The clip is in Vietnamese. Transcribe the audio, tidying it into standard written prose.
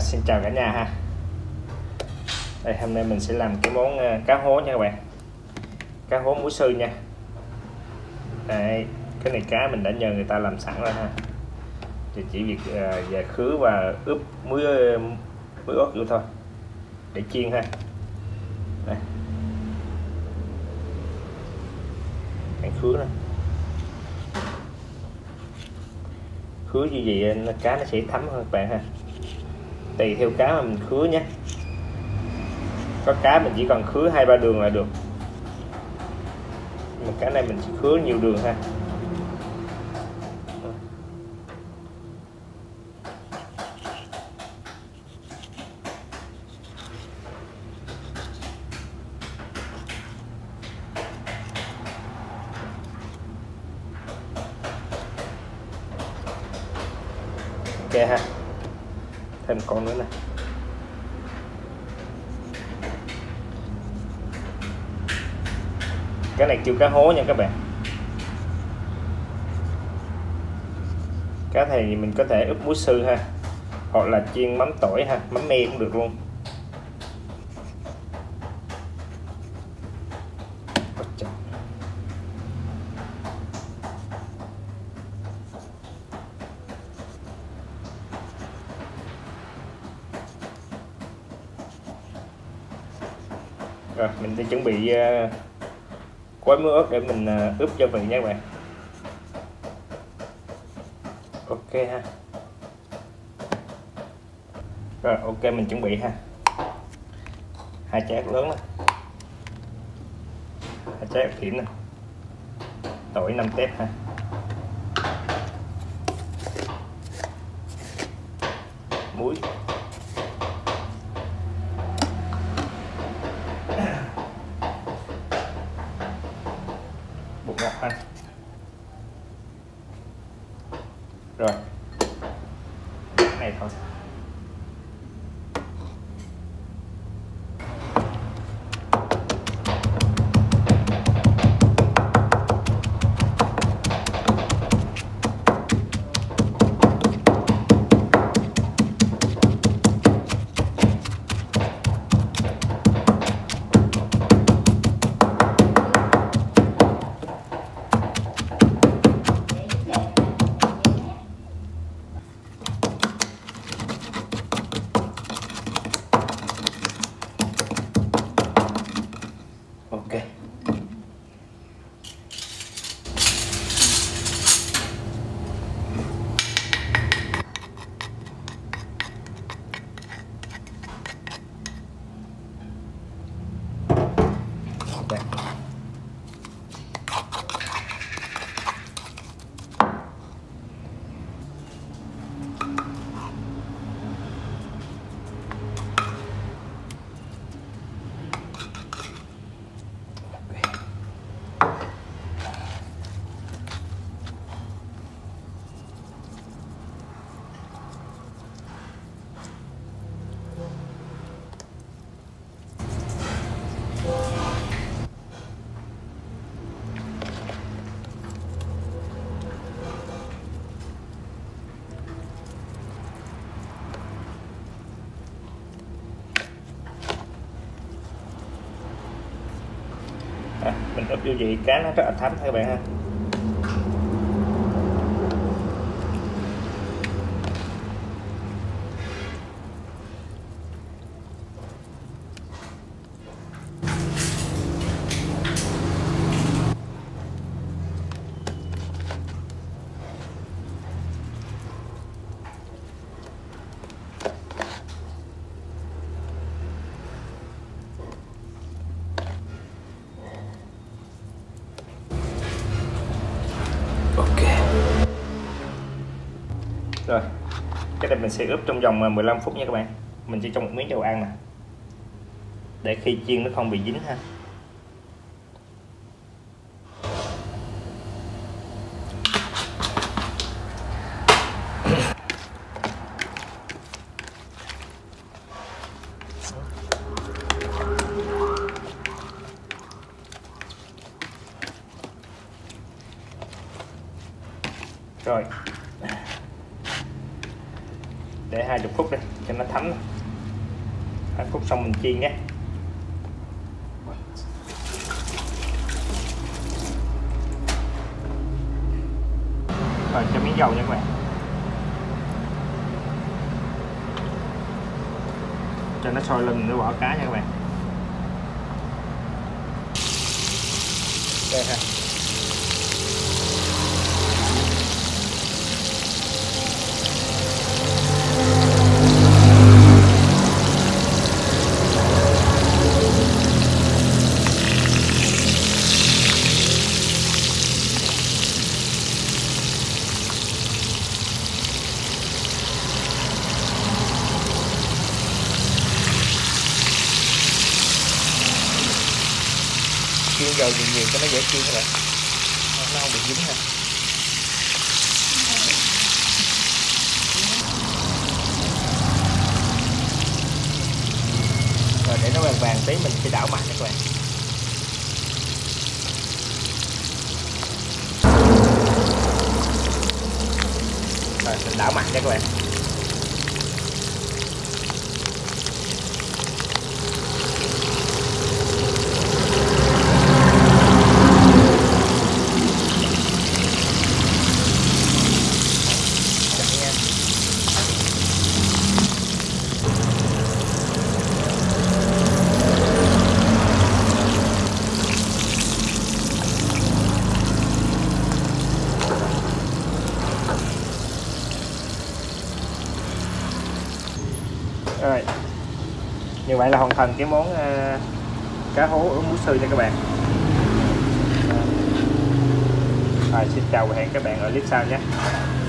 Xin chào cả nhà ha. Đây, hôm nay mình sẽ làm cái món cá hố nha các bạn. Cá hố muối sư nha. Đây, cái này cá mình đã nhờ người ta làm sẵn rồi ha. Thì chỉ việc về khứ và ướp muối ớt vô thôi để chiên ha. Đây. Ăn khứ nè. Khứ như vậy cá nó sẽ thấm hơn các bạn ha. Tùy theo cá mà mình khứ nhé. Có cá mình chỉ cần khứ 2-3 đường là được, mà cái này mình chỉ khứ nhiều đường ha. Ok ha, thêm con nữa nè. Cái này kêu cá hố nha các bạn. Cá này mình có thể ướp muối sư ha, hoặc là chiên mắm tỏi ha, mắm me cũng được luôn. Rồi mình sẽ chuẩn bị gói muối ớt để mình ướp gia vị nha các bạn. Ok ha. Rồi ok, mình chuẩn bị ha. 2 trái ớt lớn nè, 2 trái ớt hiểm nè, tỏi 5 tép ha, muối, bột ngọt ha. Rồi cái này thôi. Ok. Đây. Mình ướp vô vị cá nó rất là thấm các bạn ha. Rồi, cái này mình sẽ ướp trong vòng 15 phút nha các bạn. Mình chỉ trong một miếng dầu ăn nè, để khi chiên nó không bị dính ha. Rồi Để 20 phút đi cho nó thấm. 20 phút xong mình chiên nhé. Rồi cho miếng dầu nha các bạn. Cho nó sôi lên nữa bỏ cá nha các bạn. Đây ha. Chiên dầu nhiều cho nó dễ chiên các bạn, nó không bị dính ha. Rồi để nó vàng vàng tí mình sẽ đảo mặn nha các bạn. Rồi mình đảo mặn nha các bạn. Rồi như vậy là hoàn thành cái món cá hố ướp muối sư nha các bạn. Rồi xin chào và hẹn các bạn ở clip sau nhé.